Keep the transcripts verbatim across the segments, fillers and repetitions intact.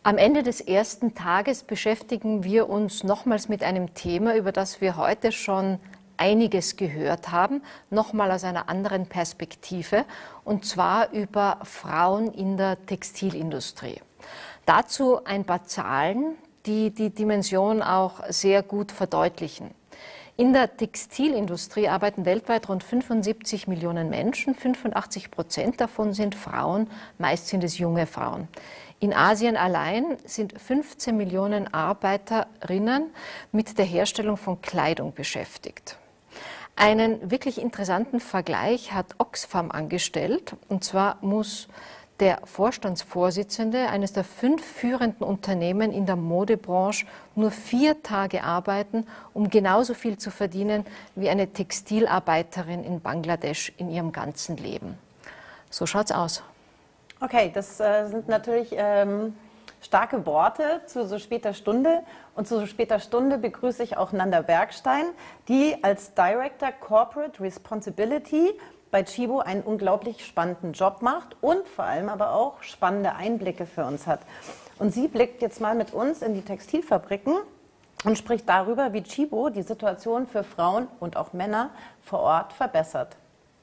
Am Ende des ersten Tages beschäftigen wir uns nochmals mit einem Thema, über das wir heute schon einiges gehört haben, nochmal aus einer anderen Perspektive, und zwar über Frauen in der Textilindustrie. Dazu ein paar Zahlen, die die Dimension auch sehr gut verdeutlichen. In der Textilindustrie arbeiten weltweit rund fünfundsiebzig Millionen Menschen, fünfundachtzig Prozent davon sind Frauen, meist sind es junge Frauen. In Asien allein sind fünfzehn Millionen Arbeiterinnen mit der Herstellung von Kleidung beschäftigt. Einen wirklich interessanten Vergleich hat Oxfam angestellt, und zwar muss der Vorstandsvorsitzende eines der fünf führenden Unternehmen in der Modebranche nur vier Tage arbeiten, um genauso viel zu verdienen wie eine Textilarbeiterin in Bangladesch in ihrem ganzen Leben. So schaut's aus. Okay, das äh, sind natürlich ähm, starke Worte zu so später Stunde. Und zu so später Stunde begrüße ich auch Nanda Bergstein, die als Director Corporate Responsibility bei Tchibo einen unglaublich spannenden Job macht und vor allem aber auch spannende Einblicke für uns hat. Und sie blickt jetzt mal mit uns in die Textilfabriken und spricht darüber, wie Tchibo die Situation für Frauen und auch Männer vor Ort verbessert.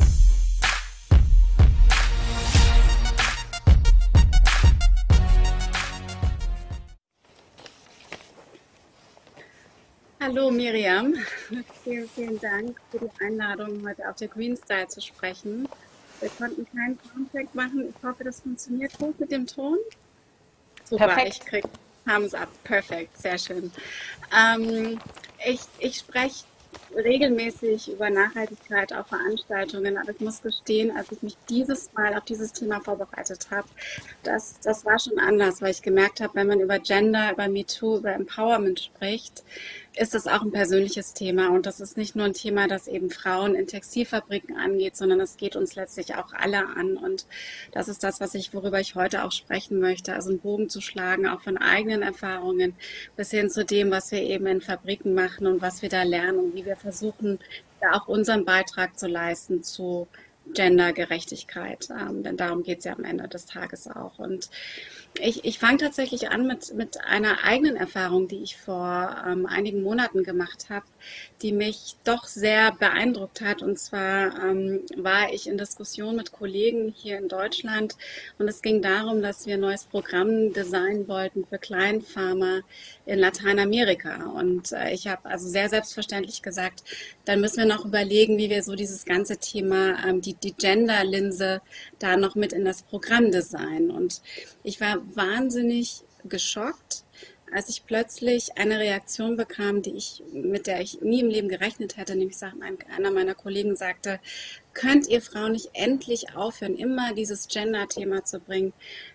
Hallo Miriam, vielen, vielen Dank für die Einladung, heute auf der Green Style zu sprechen. Wir konnten keinen Soundcheck machen. Ich hoffe, das funktioniert gut mit dem Ton. Super, Perfekt. Ich kriege Thumbs up. Perfekt, sehr schön. Ähm, ich ich spreche regelmäßig über Nachhaltigkeit auf Veranstaltungen, aber ich muss gestehen, als ich mich dieses Mal auf dieses Thema vorbereitet habe, das, das war schon anders, weil ich gemerkt habe, wenn man über Gender, über MeToo, über Empowerment spricht, ist das auch ein persönliches Thema, und das ist nicht nur ein Thema, das eben Frauen in Textilfabriken angeht, sondern es geht uns letztlich auch alle an, und das ist das, was ich, worüber ich heute auch sprechen möchte, also einen Bogen zu schlagen, auch von eigenen Erfahrungen bis hin zu dem, was wir eben in Fabriken machen und was wir da lernen und wie wir versuchen, da auch unseren Beitrag zu leisten zu Gendergerechtigkeit, ähm, denn darum geht es ja am Ende des Tages auch. Und ich, ich fange tatsächlich an mit, mit einer eigenen Erfahrung, die ich vor ähm, einigen Monaten gemacht habe, die mich doch sehr beeindruckt hat. Und zwar ähm, war ich in Diskussion mit Kollegen hier in Deutschland, und es ging darum, dass wir ein neues Programm designen wollten für Kleinfarmer in Lateinamerika. Und äh, ich habe also sehr selbstverständlich gesagt, dann müssen wir noch überlegen, wie wir so dieses ganze Thema, ähm, die, die Gender-Linse da noch mit in das Programm designen. Und ich war wahnsinnig geschockt, als ich plötzlich eine Reaktion bekam, die ich, mit der ich nie im Leben gerechnet hätte, nämlich einer meiner Kollegen sagte: Könnt ihr Frauen nicht endlich aufhören, immer dieses Gender-Thema zu bringen?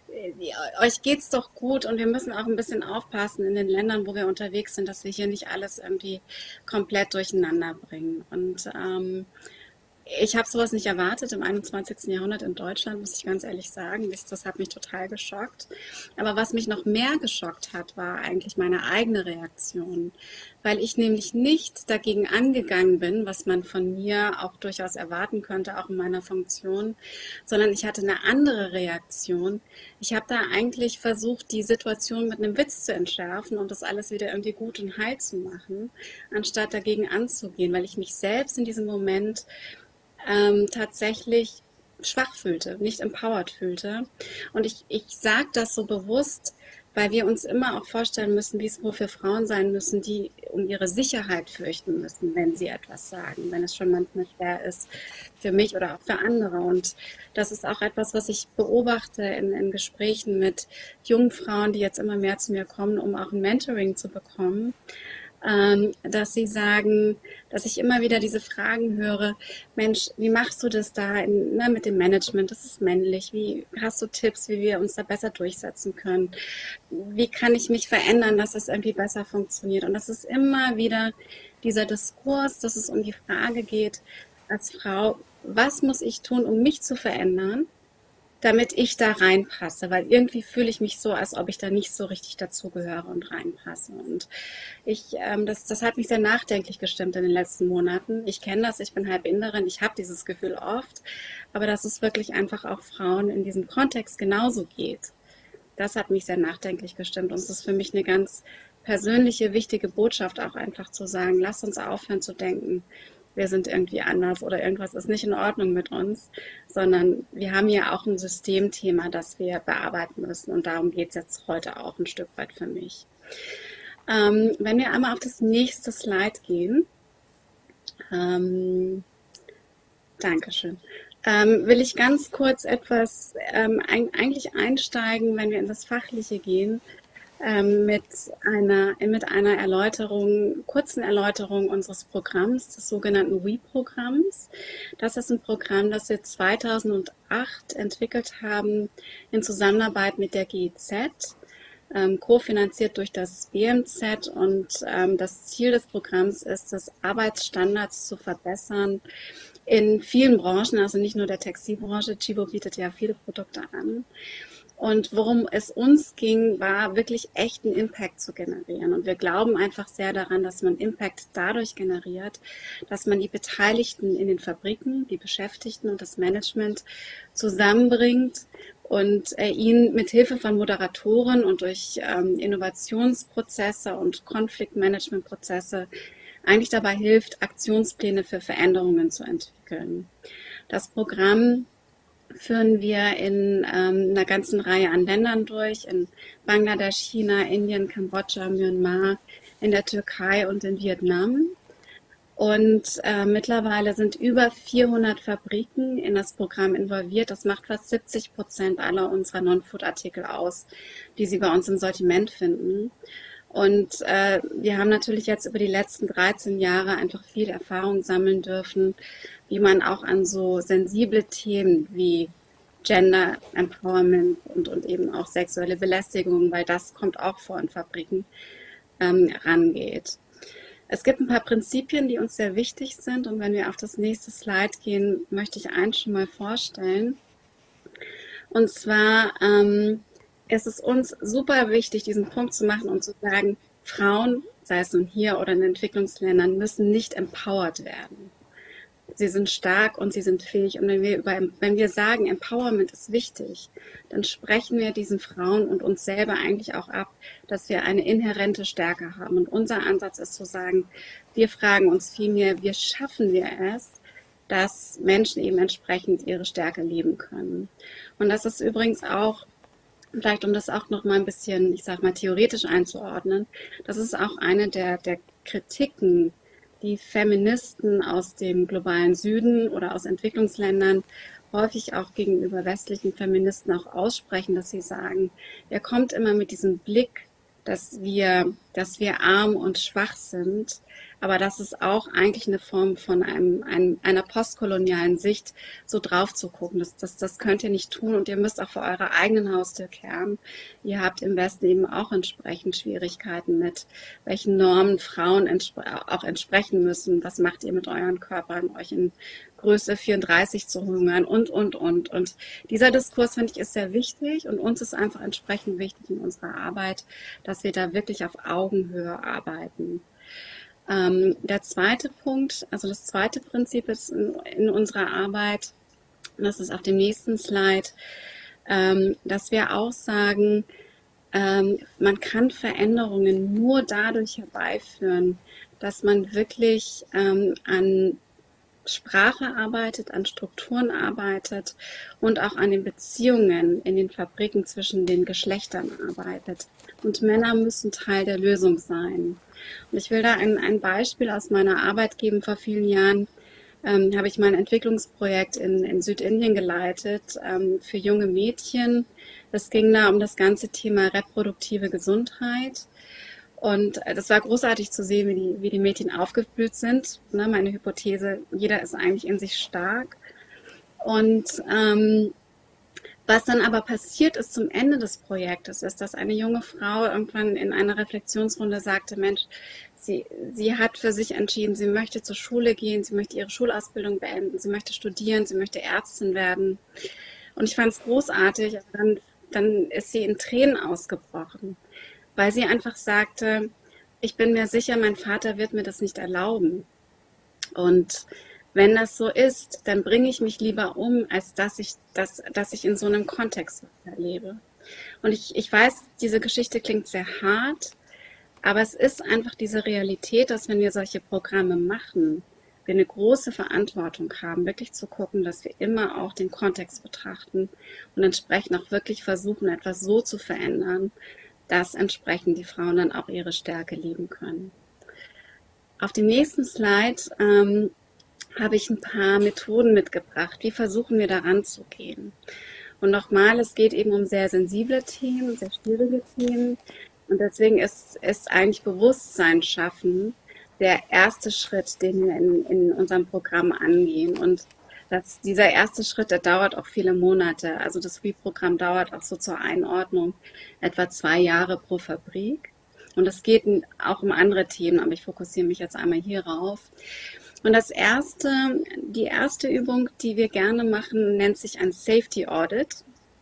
Euch geht's doch gut, und wir müssen auch ein bisschen aufpassen in den Ländern, wo wir unterwegs sind, dass wir hier nicht alles irgendwie komplett durcheinander bringen. Und ähm, ich habe sowas nicht erwartet im einundzwanzigsten Jahrhundert in Deutschland, muss ich ganz ehrlich sagen. Das, das hat mich total geschockt. Aber was mich noch mehr geschockt hat, war eigentlich meine eigene Reaktion, weil ich nämlich nicht dagegen angegangen bin, was man von mir auch durchaus erwarten könnte, auch in meiner Funktion, sondern ich hatte eine andere Reaktion. Ich habe da eigentlich versucht, die Situation mit einem Witz zu entschärfen und das alles wieder irgendwie gut und heil zu machen, anstatt dagegen anzugehen, weil ich mich selbst in diesem Moment Ähm, tatsächlich schwach fühlte, nicht empowered fühlte. Und ich, ich sage das so bewusst, weil wir uns immer auch vorstellen müssen, wie es wohl für Frauen sein müssen, die um ihre Sicherheit fürchten müssen, wenn sie etwas sagen, wenn es schon manchmal schwer ist für mich oder auch für andere. Und das ist auch etwas, was ich beobachte in, in Gesprächen mit jungen Frauen, die jetzt immer mehr zu mir kommen, um auch ein Mentoring zu bekommen. Ähm, dass sie sagen, dass ich immer wieder diese Fragen höre: Mensch, wie machst du das da in, ne, mit dem Management? Das ist männlich. Wie hast du Tipps, wie wir uns da besser durchsetzen können? Wie kann ich mich verändern, dass es irgendwie besser funktioniert? Und das ist immer wieder dieser Diskurs, dass es um die Frage geht, als Frau, was muss ich tun, um mich zu verändern, damit ich da reinpasse, weil irgendwie fühle ich mich so, als ob ich da nicht so richtig dazugehöre und reinpasse. Und ich, ähm, das, das hat mich sehr nachdenklich gestimmt in den letzten Monaten. Ich kenne das, ich bin halb Inderin, ich habe dieses Gefühl oft, aber dass es wirklich einfach auch Frauen in diesem Kontext genauso geht. das hat mich sehr nachdenklich gestimmt. Und es ist für mich eine ganz persönliche, wichtige Botschaft auch einfach zu sagen, lasst uns aufhören zu denken, wir sind irgendwie anders oder irgendwas ist nicht in Ordnung mit uns, sondern wir haben ja auch ein Systemthema, das wir bearbeiten müssen. Und darum geht es jetzt heute auch ein Stück weit für mich. Ähm, wenn wir einmal auf das nächste Slide gehen, ähm, Dankeschön. Ähm, will ich ganz kurz etwas ähm, ein, eigentlich einsteigen, wenn wir in das Fachliche gehen, ähm, mit einer, mit einer Erläuterung, kurzen Erläuterung unseres Programms, des sogenannten W E-Programms. Das ist ein Programm, das wir zweitausendacht entwickelt haben in Zusammenarbeit mit der G I Z, ähm, kofinanziert durch das B M Z, und ähm, das Ziel des Programms ist es, Arbeitsstandards zu verbessern in vielen Branchen, also nicht nur der Textilbranche. Tchibo bietet ja viele Produkte an. Und worum es uns ging, war wirklich echten Impact zu generieren. Und wir glauben einfach sehr daran, dass man Impact dadurch generiert, dass man die Beteiligten in den Fabriken, die Beschäftigten und das Management zusammenbringt und äh, ihnen mit Hilfe von Moderatoren und durch ähm, Innovationsprozesse und Konfliktmanagementprozesse eigentlich dabei hilft, Aktionspläne für Veränderungen zu entwickeln. Das Programm führen wir in ähm, einer ganzen Reihe an Ländern durch, in Bangladesch, China, Indien, Kambodscha, Myanmar, in der Türkei und in Vietnam. Und äh, mittlerweile sind über vierhundert Fabriken in das Programm involviert. Das macht fast siebzig Prozent aller unserer Non-Food-Artikel aus, die Sie bei uns im Sortiment finden. Und äh, wir haben natürlich jetzt über die letzten dreizehn Jahre einfach viel Erfahrung sammeln dürfen, wie man auch an so sensible Themen wie Gender Empowerment und, und eben auch sexuelle Belästigung, weil das kommt auch vor in Fabriken, ähm, rangeht. Es gibt ein paar Prinzipien, die uns sehr wichtig sind, und wenn wir auf das nächste Slide gehen, möchte ich eins schon mal vorstellen. Und zwar ähm, es ist uns super wichtig, diesen Punkt zu machen und zu sagen, Frauen, sei es nun hier oder in Entwicklungsländern, müssen nicht empowered werden. Sie sind stark und sie sind fähig. Und wenn wir, über, wenn wir sagen, Empowerment ist wichtig, dann sprechen wir diesen Frauen und uns selber eigentlich auch ab, dass wir eine inhärente Stärke haben. Und unser Ansatz ist zu sagen, wir fragen uns vielmehr, wie schaffen wir es, dass Menschen eben entsprechend ihre Stärke leben können. Und das ist übrigens auch, vielleicht um das auch noch mal ein bisschen, ich sag mal, theoretisch einzuordnen, das ist auch eine der, der Kritiken, die Feministen aus dem globalen Süden oder aus Entwicklungsländern häufig auch gegenüber westlichen Feministen auch aussprechen, dass sie sagen, er kommt immer mit diesem Blick, dass wir, dass wir arm und schwach sind, aber das ist auch eigentlich eine Form von einem, einem, einer postkolonialen Sicht, so drauf zu gucken. Das, das, das könnt ihr nicht tun, und ihr müsst auch vor eurer eigenen Haustür kehren. Ihr habt im Westen eben auch entsprechend Schwierigkeiten mit, welchen Normen Frauen entspre- auch entsprechen müssen. Was macht ihr mit euren Körpern, euch in Größe vierunddreißig zu hungern und, und, und. Und dieser Diskurs, finde ich, ist sehr wichtig, und uns ist einfach entsprechend wichtig in unserer Arbeit, dass wir da wirklich auf Augenhöhe arbeiten. Ähm, der zweite Punkt, also das zweite Prinzip ist in, in unserer Arbeit, und das ist auf dem nächsten Slide, ähm, dass wir auch sagen, ähm, man kann Veränderungen nur dadurch herbeiführen, dass man wirklich ähm, an Sprache arbeitet, an Strukturen arbeitet und auch an den Beziehungen in den Fabriken zwischen den Geschlechtern arbeitet. Und Männer müssen Teil der Lösung sein. Und ich will da ein, ein Beispiel aus meiner Arbeit geben. Vor vielen Jahren ähm, habe ich mein Entwicklungsprojekt in, in Südindien geleitet ähm, für junge Mädchen. Es ging da um das ganze Thema reproduktive Gesundheit. Und das war großartig zu sehen, wie die, wie die Mädchen aufgeblüht sind. Ne, meine Hypothese, jeder ist eigentlich in sich stark. Und ähm, was dann aber passiert ist zum Ende des Projektes, ist, dass eine junge Frau irgendwann in einer Reflexionsrunde sagte, Mensch, sie, sie hat für sich entschieden, sie möchte zur Schule gehen, sie möchte ihre Schulausbildung beenden, sie möchte studieren, sie möchte Ärztin werden. Und ich fand es großartig. Dann, dann ist sie in Tränen ausgebrochen, weil sie einfach sagte, ich bin mir sicher, mein Vater wird mir das nicht erlauben. Und wenn das so ist, dann bringe ich mich lieber um, als dass ich, das, dass ich in so einem Kontext was erlebe. Und ich, ich weiß, diese Geschichte klingt sehr hart, aber es ist einfach diese Realität, dass wenn wir solche Programme machen, wir eine große Verantwortung haben, wirklich zu gucken, dass wir immer auch den Kontext betrachten und entsprechend auch wirklich versuchen, etwas so zu verändern, dass entsprechend die Frauen dann auch ihre Stärke leben können. Auf dem nächsten Slide ähm, habe ich ein paar Methoden mitgebracht. Wie versuchen wir daran zu gehen? Und nochmal, es geht eben um sehr sensible Themen, sehr schwierige Themen. Und deswegen ist, ist eigentlich Bewusstsein schaffen der erste Schritt, den wir in, in unserem Programm angehen. Und das, dieser erste Schritt, der dauert auch viele Monate. Also das W I-Programm dauert auch so zur Einordnung etwa zwei Jahre pro Fabrik. Und es geht auch um andere Themen, aber ich fokussiere mich jetzt einmal hierauf. Und das erste, die erste Übung, die wir gerne machen, nennt sich ein Safety Audit.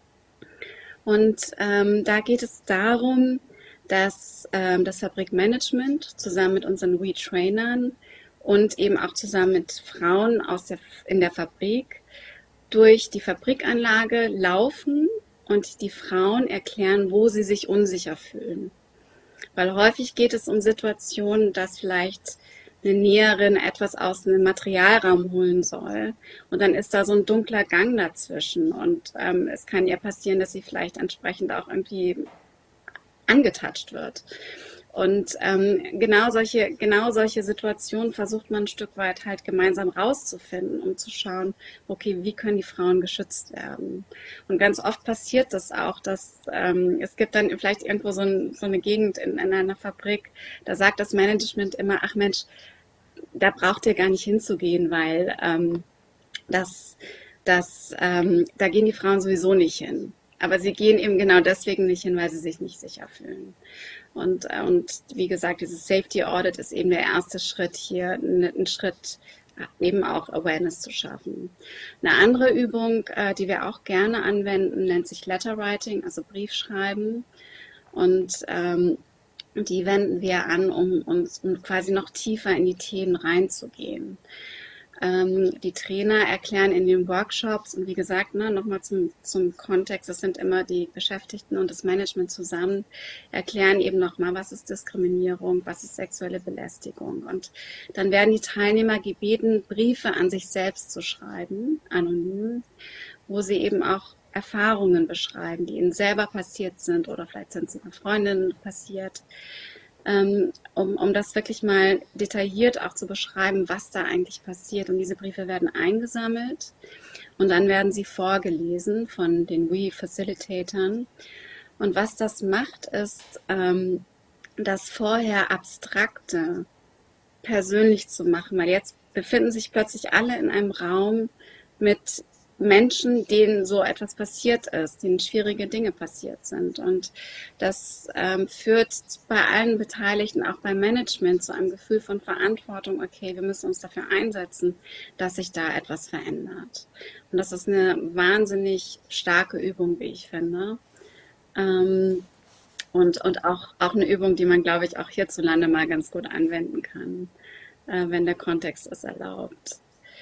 Und ähm, da geht es darum, dass ähm, das Fabrikmanagement zusammen mit unseren W I-Trainern und eben auch zusammen mit Frauen aus der, in der Fabrik durch die Fabrikanlage laufen und die Frauen erklären, wo sie sich unsicher fühlen. Weil häufig geht es um Situationen, dass vielleicht eine Näherin etwas aus einem Materialraum holen soll. Und dann ist da so ein dunkler Gang dazwischen. Und ähm, es kann ihr passieren, dass sie vielleicht entsprechend auch irgendwie angetatscht wird. Und ähm, genau solche, genau solche Situationen versucht man ein Stück weit halt gemeinsam rauszufinden, um zu schauen, okay, wie können die Frauen geschützt werden? Und ganz oft passiert das auch, dass ähm, es gibt dann vielleicht irgendwo so, ein, so eine Gegend in, in einer Fabrik, da sagt das Management immer, ach Mensch, da braucht ihr gar nicht hinzugehen, weil ähm, das, das, ähm, da gehen die Frauen sowieso nicht hin. Aber sie gehen eben genau deswegen nicht hin, weil sie sich nicht sicher fühlen. Und, und wie gesagt, dieses Safety Audit ist eben der erste Schritt hier, ein Schritt eben auch Awareness zu schaffen. Eine andere Übung, die wir auch gerne anwenden, nennt sich Letter Writing, also Briefschreiben. Und ähm, die wenden wir an, um uns um quasi noch tiefer in die Themen reinzugehen. Ähm, die Trainer erklären in den Workshops, und wie gesagt, ne, nochmal zum, zum Kontext, das sind immer die Beschäftigten und das Management zusammen, erklären eben nochmal, was ist Diskriminierung, was ist sexuelle Belästigung. Und dann werden die Teilnehmer gebeten, Briefe an sich selbst zu schreiben, anonym, wo sie eben auch Erfahrungen beschreiben, die ihnen selber passiert sind oder vielleicht sind sie einer Freundin passiert, ähm, um, um das wirklich mal detailliert auch zu beschreiben, was da eigentlich passiert. Und diese Briefe werden eingesammelt und dann werden sie vorgelesen von den W I-Facilitatern. Und was das macht, ist, ähm, das vorher Abstrakte persönlich zu machen, weil jetzt befinden sich plötzlich alle in einem Raum mit Menschen, denen so etwas passiert ist, denen schwierige Dinge passiert sind. Und das ähm, führt bei allen Beteiligten, auch beim Management, zu einem Gefühl von Verantwortung. Okay, wir müssen uns dafür einsetzen, dass sich da etwas verändert. Und das ist eine wahnsinnig starke Übung, wie ich finde. Ähm, und und auch, auch eine Übung, die man, glaube ich, auch hierzulande mal ganz gut anwenden kann, äh, wenn der Kontext es erlaubt.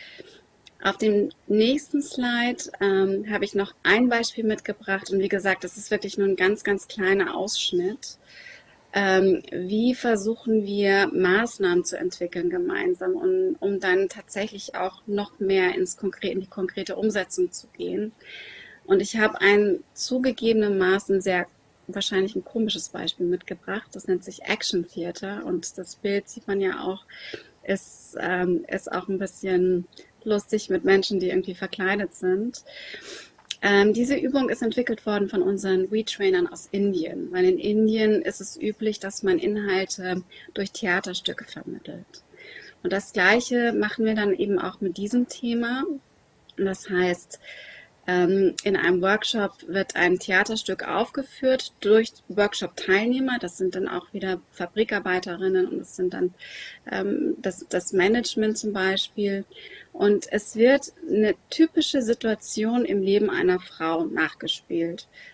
Auf dem nächsten Slide ähm, habe ich noch ein Beispiel mitgebracht und wie gesagt, das ist wirklich nur ein ganz, ganz kleiner Ausschnitt. Ähm, wie versuchen wir Maßnahmen zu entwickeln gemeinsam, um, um dann tatsächlich auch noch mehr ins Konkre- in die konkrete Umsetzung zu gehen. Und ich habe ein zugegebenermaßen sehr wahrscheinlich ein komisches Beispiel mitgebracht. Das nennt sich Action Theater und das Bild sieht man ja auch, ist, ähm, ist auch ein bisschen lustig mit Menschen, die irgendwie verkleidet sind. Ähm, diese Übung ist entwickelt worden von unseren W I-Trainern aus Indien, weil in Indien ist es üblich, dass man Inhalte durch Theaterstücke vermittelt. Und das Gleiche machen wir dann eben auch mit diesem Thema. Und das heißt, ähm, in einem Workshop wird ein Theaterstück aufgeführt durch Workshop-Teilnehmer. Das sind dann auch wieder Fabrikarbeiterinnen und das sind dann ähm, das, das Management zum Beispiel. Und es wird eine typische Situation im Leben einer Frau nachgespielt.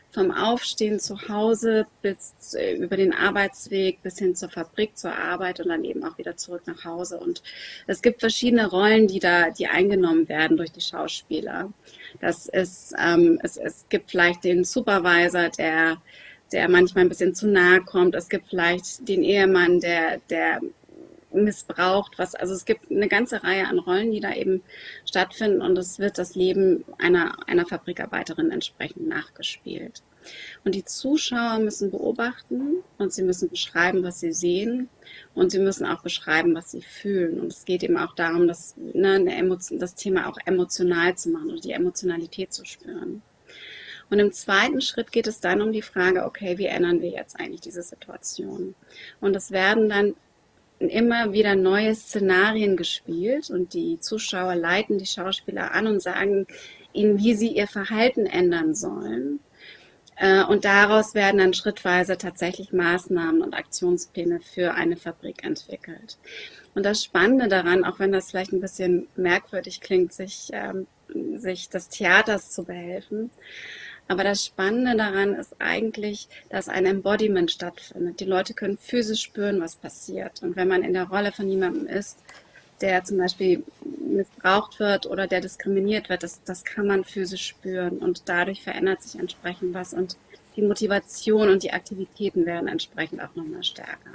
vom Aufstehen zu Hause bis äh, über den Arbeitsweg bis hin zur Fabrik, zur Arbeit und dann eben auch wieder zurück nach Hause. Und es gibt verschiedene Rollen, die da, die eingenommen werden durch die Schauspieler. Das ist, ähm, es, es gibt vielleicht den Supervisor, der, der manchmal ein bisschen zu nahe kommt. Es gibt vielleicht den Ehemann, der, der missbraucht, was, also es gibt eine ganze Reihe an Rollen, die da eben stattfinden und es wird das Leben einer, einer Fabrikarbeiterin entsprechend nachgespielt. Und die Zuschauer müssen beobachten und sie müssen beschreiben, was sie sehen und sie müssen auch beschreiben, was sie fühlen. Und es geht eben auch darum, das, ne, eine Emotion, das Thema auch emotional zu machen und die Emotionalität zu spüren. Und im zweiten Schritt geht es dann um die Frage, okay, wie ändern wir jetzt eigentlich diese Situation? Und es werden dann immer wieder neue Szenarien gespielt und die Zuschauer leiten die Schauspieler an und sagen ihnen, wie sie ihr Verhalten ändern sollen. Und daraus werden dann schrittweise tatsächlich Maßnahmen und Aktionspläne für eine Fabrik entwickelt. Und das Spannende daran, auch wenn das vielleicht ein bisschen merkwürdig klingt, sich, ähm, sich des Theaters zu behelfen, aber das Spannende daran ist eigentlich, dass ein Embodiment stattfindet. Die Leute können physisch spüren, was passiert. Und wenn man in der Rolle von jemandem ist, der zum Beispiel missbraucht wird oder der diskriminiert wird, das, das kann man physisch spüren. Und dadurch verändert sich entsprechend was. Und die Motivation und die Aktivitäten werden entsprechend auch nochmal stärker.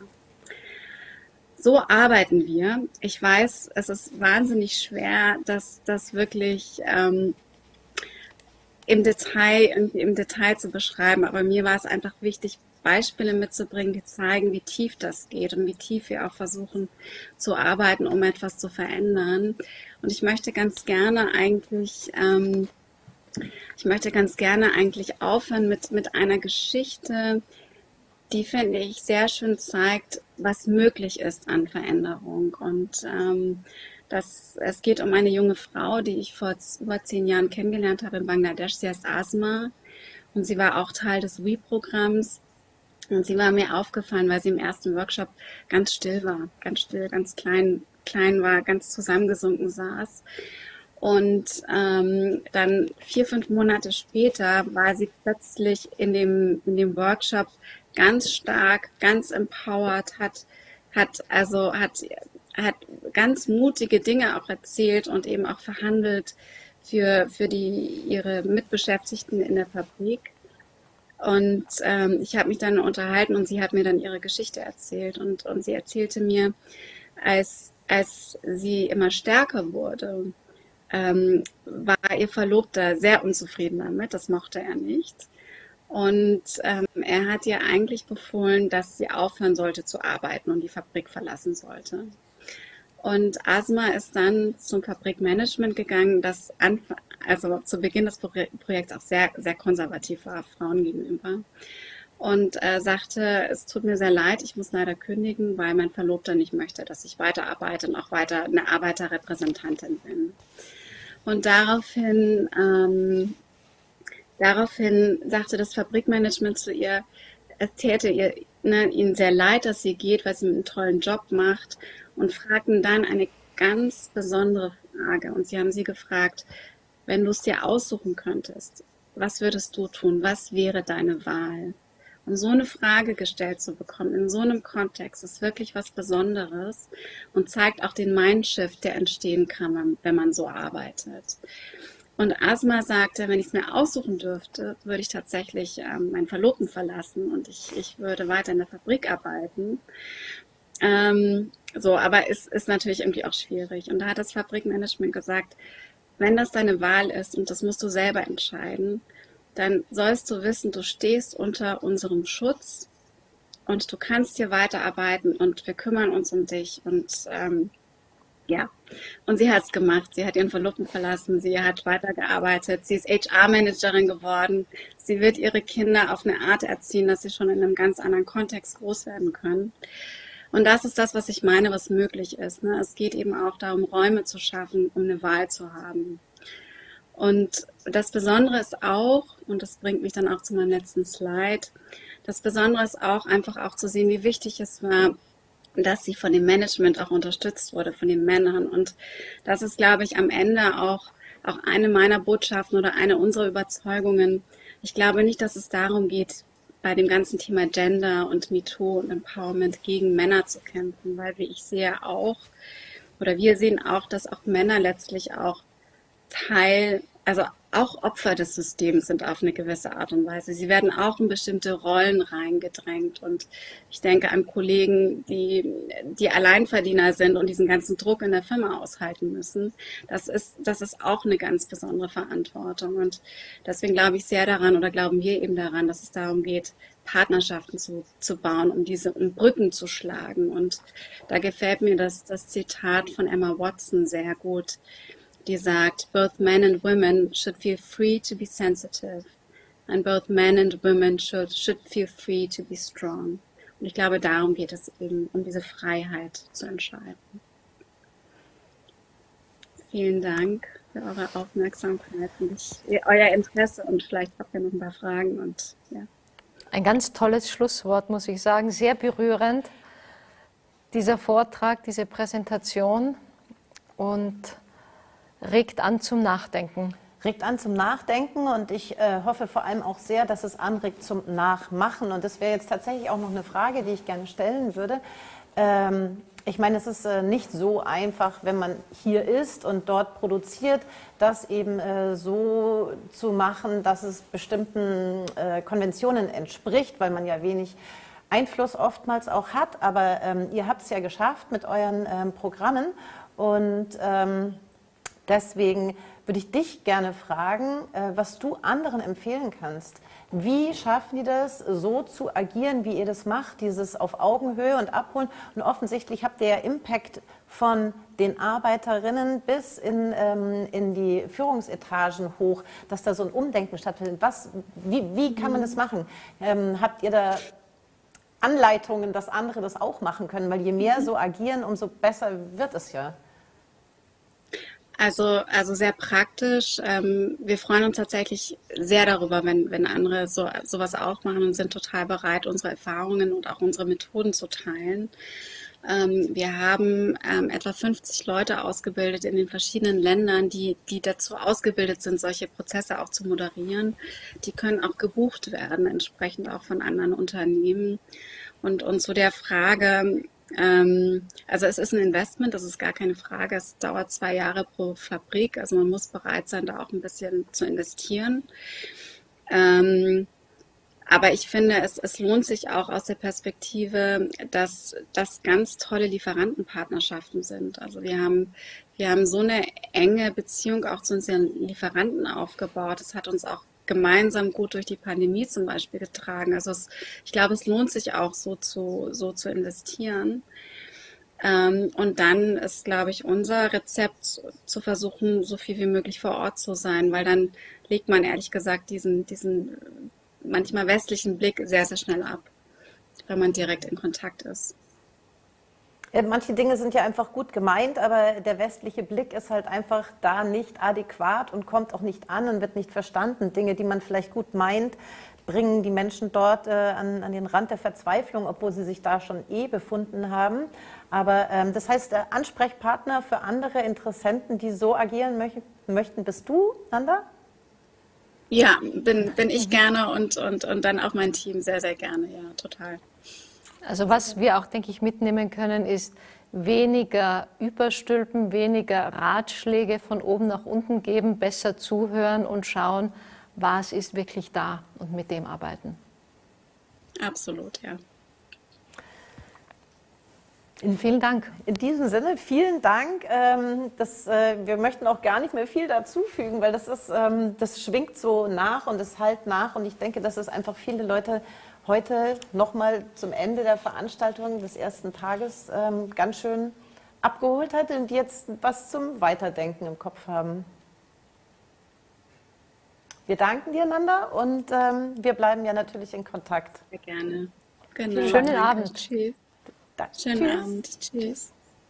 So arbeiten wir. Ich weiß, es ist wahnsinnig schwer, das, das wirklich ähm, im Detail, irgendwie im Detail zu beschreiben, aber mir war es einfach wichtig, Beispiele mitzubringen, die zeigen, wie tief das geht und wie tief wir auch versuchen zu arbeiten, um etwas zu verändern. Und ich möchte ganz gerne eigentlich, ähm, ich möchte ganz gerne eigentlich aufhören mit, mit einer Geschichte, die, finde ich, sehr schön zeigt, was möglich ist an Veränderung. Und ähm, Das, es geht um eine junge Frau, die ich vor über zehn Jahren kennengelernt habe in Bangladesch. Sie heißt Asma und sie war auch Teil des W E-Programms. Und sie war mir aufgefallen, weil sie im ersten Workshop ganz still war, ganz still, ganz klein, klein war, ganz zusammengesunken saß. Und ähm, dann vier, fünf Monate später war sie plötzlich in dem, in dem Workshop ganz stark, ganz empowered, hat, hat also hat hat ganz mutige Dinge auch erzählt und eben auch verhandelt für, für die, ihre Mitbeschäftigten in der Fabrik. Und ähm, ich habe mich dann unterhalten und sie hat mir dann ihre Geschichte erzählt. Und, und sie erzählte mir, als, als sie immer stärker wurde, ähm, war ihr Verlobter sehr unzufrieden damit. Das mochte er nicht. Und ähm, er hat ihr eigentlich befohlen, dass sie aufhören sollte zu arbeiten und die Fabrik verlassen sollte. Und Asma ist dann zum Fabrikmanagement gegangen, das Anf- also zu Beginn des Pro- Projekts auch sehr, sehr konservativ war, Frauen gegenüber. Und äh, sagte, es tut mir sehr leid, ich muss leider kündigen, weil mein Verlobter nicht möchte, dass ich weiterarbeite und auch weiter eine Arbeiterrepräsentantin bin. Und daraufhin, ähm, daraufhin sagte das Fabrikmanagement zu ihr, es täte ihr, ne, ihnen sehr leid, dass sie geht, weil sie einen tollen Job macht. Und fragten dann eine ganz besondere Frage. Und sie haben sie gefragt, wenn du es dir aussuchen könntest, was würdest du tun? Was wäre deine Wahl? Und so eine Frage gestellt zu bekommen, in so einem Kontext, ist wirklich was Besonderes und zeigt auch den Mindshift, der entstehen kann, wenn man so arbeitet. Und Asma sagte, wenn ich es mir aussuchen dürfte, würde ich tatsächlich ähm, meinen Verlobten verlassen und ich, ich würde weiter in der Fabrik arbeiten. Ähm, so, aber es ist natürlich irgendwie auch schwierig. Und da hat das Fabrikmanagement gesagt, wenn das deine Wahl ist und das musst du selber entscheiden, dann sollst du wissen, du stehst unter unserem Schutz und du kannst hier weiterarbeiten und wir kümmern uns um dich. Und ähm, ja, und sie hat es gemacht. Sie hat ihren Verlobten verlassen, sie hat weitergearbeitet, sie ist H R-Managerin geworden. Sie wird ihre Kinder auf eine Art erziehen, dass sie schon in einem ganz anderen Kontext groß werden können. Und das ist das, was ich meine, was möglich ist. Ne? Es geht eben auch darum, Räume zu schaffen, um eine Wahl zu haben. Und das Besondere ist auch, und das bringt mich dann auch zu meinem letzten Slide, das Besondere ist auch einfach auch zu sehen, wie wichtig es war, dass sie von dem Management auch unterstützt wurde, von den Männern. Und das ist, glaube ich, am Ende auch, auch eine meiner Botschaften oder eine unserer Überzeugungen, ich glaube nicht, dass es darum geht, bei dem ganzen Thema Gender und MeToo und Empowerment gegen Männer zu kämpfen, weil wie ich sehe auch, oder wir sehen auch, dass auch Männer letztlich auch Teil, also auch Opfer des Systems sind auf eine gewisse Art und Weise. Sie werden auch in bestimmte Rollen reingedrängt. Und ich denke an Kollegen, die, die Alleinverdiener sind und diesen ganzen Druck in der Firma aushalten müssen. Das ist, das ist auch eine ganz besondere Verantwortung. Und deswegen glaube ich sehr daran, oder glauben wir eben daran, dass es darum geht, Partnerschaften zu, zu bauen, um diese um Brücken zu schlagen. Und da gefällt mir das, das Zitat von Emma Watson sehr gut, die sagt, both men and women should feel free to be sensitive and both men and women should, should feel free to be strong. Und ich glaube, darum geht es eben, um diese Freiheit zu entscheiden. Vielen Dank für eure Aufmerksamkeit und ich, euer Interesse und vielleicht habt ihr noch ein paar Fragen. Und, ja. Ein ganz tolles Schlusswort, muss ich sagen, sehr berührend, dieser Vortrag, diese Präsentation und regt an zum Nachdenken. Regt an zum Nachdenken und ich äh, hoffe vor allem auch sehr, dass es anregt zum Nachmachen. Und das wäre jetzt tatsächlich auch noch eine Frage, die ich gerne stellen würde. Ähm, ich meine, es ist äh, nicht so einfach, wenn man hier ist und dort produziert, das eben äh, so zu machen, dass es bestimmten äh, Konventionen entspricht, weil man ja wenig Einfluss oftmals auch hat. Aber ähm, ihr habt es ja geschafft mit euren ähm, Programmen und ähm, deswegen würde ich dich gerne fragen, was du anderen empfehlen kannst. Wie schaffen die das, so zu agieren, wie ihr das macht, dieses auf Augenhöhe und abholen? Und offensichtlich habt ihr ja Impact von den Arbeiterinnen bis in, ähm, in die Führungsetagen hoch, dass da so ein Umdenken stattfindet. Was, wie, wie kann man das machen? Ähm, habt ihr da Anleitungen, dass andere das auch machen können? Weil je mehr so agieren, umso besser wird es ja. Also, also sehr praktisch. Ähm, wir freuen uns tatsächlich sehr darüber, wenn, wenn andere so, sowas auch machen und sind total bereit, unsere Erfahrungen und auch unsere Methoden zu teilen. Ähm, wir haben ähm, etwa fünfzig Leute ausgebildet in den verschiedenen Ländern, die, die dazu ausgebildet sind, solche Prozesse auch zu moderieren. Die können auch gebucht werden, entsprechend auch von anderen Unternehmen. Und, und zu der Frage, also es ist ein Investment, das ist gar keine Frage. Es dauert zwei Jahre pro Fabrik. Also man muss bereit sein, da auch ein bisschen zu investieren. Aber ich finde, es, es lohnt sich auch aus der Perspektive, dass das ganz tolle Lieferantenpartnerschaften sind. Also wir haben, wir haben so eine enge Beziehung auch zu unseren Lieferanten aufgebaut. Das hat uns auch gemeinsam gut durch die Pandemie zum Beispiel getragen. Also es, ich glaube, es lohnt sich auch so zu, so zu investieren. Ähm, und dann ist, glaube ich, unser Rezept zu versuchen, so viel wie möglich vor Ort zu sein, weil dann legt man ehrlich gesagt diesen, diesen manchmal westlichen Blick sehr, sehr schnell ab, wenn man direkt in Kontakt ist. Manche Dinge sind ja einfach gut gemeint, aber der westliche Blick ist halt einfach da nicht adäquat und kommt auch nicht an und wird nicht verstanden. Dinge, die man vielleicht gut meint, bringen die Menschen dort äh, an, an den Rand der Verzweiflung, obwohl sie sich da schon eh befunden haben. Aber ähm, das heißt, der Ansprechpartner für andere Interessenten, die so agieren möch möchten, bist du, Nanda? Ja, bin, bin ich gerne und, und, und dann auch mein Team sehr, sehr gerne, ja, total. Also was wir auch, denke ich, mitnehmen können, ist weniger überstülpen, weniger Ratschläge von oben nach unten geben, besser zuhören und schauen, was ist wirklich da und mit dem arbeiten. Absolut, ja. In, vielen Dank. In diesem Sinne, vielen Dank. Ähm, das, äh, wir möchten auch gar nicht mehr viel dazufügen, weil das, ist, ähm, das schwingt so nach und es hallt nach. Und ich denke, dass es einfach viele Leute heute nochmal zum Ende der Veranstaltung des ersten Tages ähm, ganz schön abgeholt hat und jetzt was zum Weiterdenken im Kopf haben. Wir danken dir, Nanda, und ähm, wir bleiben ja natürlich in Kontakt. Sehr gerne. Genau. Schönen Abend. Tschüss. Danke. Schönen Tschüss. Abend. Tschüss.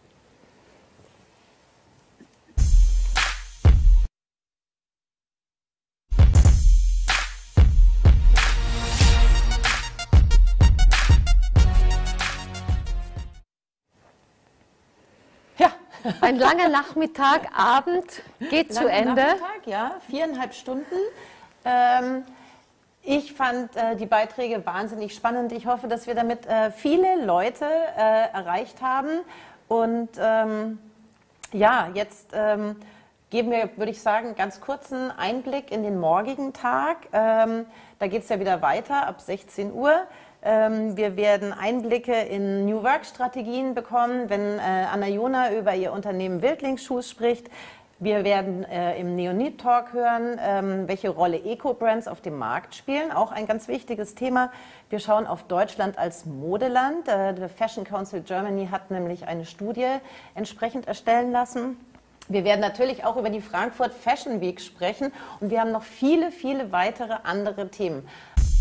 Ein langer Nachmittag, Abend geht zu Ende. Nachmittag, ja, viereinhalb Stunden. Ähm, Ich fand äh, die Beiträge wahnsinnig spannend. Ich hoffe, dass wir damit äh, viele Leute äh, erreicht haben. Und ähm, ja, jetzt ähm, geben wir, würde ich sagen, ganz kurzen Einblick in den morgigen Tag. Ähm, da geht es ja wieder weiter ab sechzehn Uhr. Ähm, wir werden Einblicke in New Work-Strategien bekommen, wenn äh, Anna Jona über ihr Unternehmen Wildlingsschuss spricht. Wir werden äh, im Neonit Talk hören, ähm, welche Rolle Eco-Brands auf dem Markt spielen. Auch ein ganz wichtiges Thema. Wir schauen auf Deutschland als Modeland. Äh, der Fashion Council Germany hat nämlich eine Studie entsprechend erstellen lassen. Wir werden natürlich auch über die Frankfurt Fashion Week sprechen und wir haben noch viele, viele weitere andere Themen.